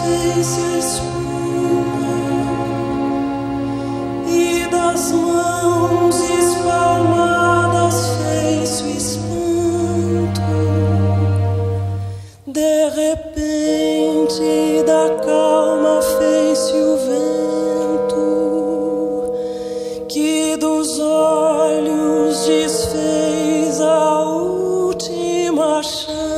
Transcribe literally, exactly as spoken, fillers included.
fez-se a espuma e das mãos espalmadas fez-se o espanto. De repente da calma fez-se o vento que dos olhos desfez a última chama.